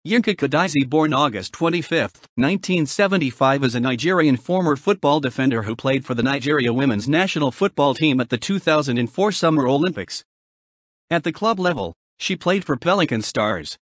Yinka Kudaisi, born August 25, 1975, is a Nigerian former football defender who played for the Nigeria women's national football team at the 2004 Summer Olympics. At the club level, she played for Pelican Stars,